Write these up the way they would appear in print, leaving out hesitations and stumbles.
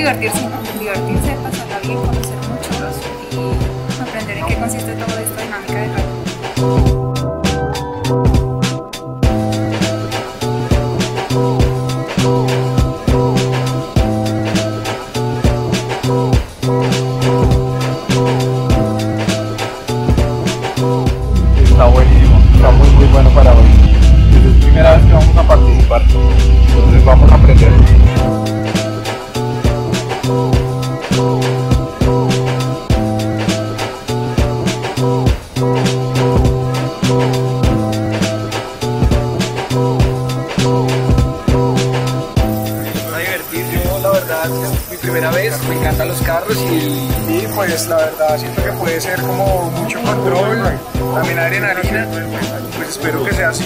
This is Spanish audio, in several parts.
divertirse, ¿no? Divertirse, pasarla bien, conocer muchos y aprender en qué consiste toda esta dinámica de rally. Está buenísimo, está muy bueno para hoy. Es primera vez que vamos a participar, entonces vamos a aprender. A divertir, yo la verdad es mi primera vez, me encantan los carros y pues la verdad siento que puede ser como mucho control, también adrenalina, pues espero que sea así.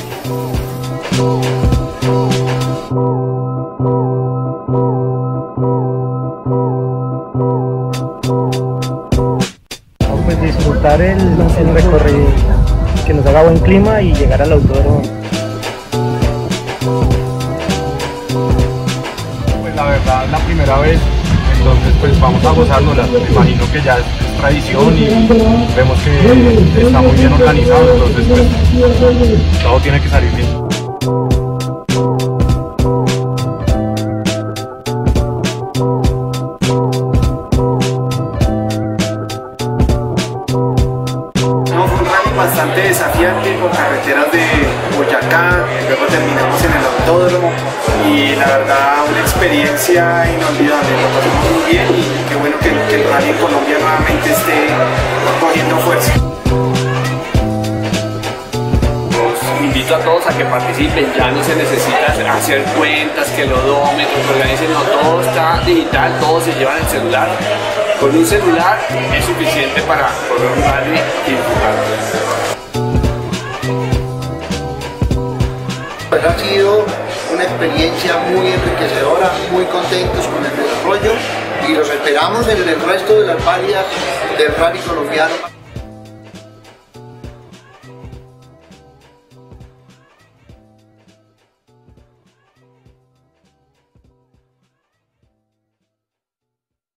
Pues disfrutar el recorrido, que nos haga buen clima y llegar al autódromo. Pues la verdad es la primera vez, entonces pues vamos a gozárnosla. Me imagino que ya es tradición y vemos que está muy bien organizado, entonces pues todo tiene que salir bien. Bastante desafiante con carreteras de Boyacá, luego terminamos en el autódromo y la verdad una experiencia inolvidable, lo pasamos muy bien y qué bueno que el rally en Colombia nuevamente esté cogiendo fuerza. Los invito a todos a que participen, ya no se necesita hacer cuentas, que el odómetro, que organicen, no, todo está digital, todo se lleva en el celular. Con un celular es suficiente para correr un rally y disfrutarlo. Pues ha sido una experiencia muy enriquecedora, muy contentos con el desarrollo y los esperamos en el resto de las varias del rally colombiano.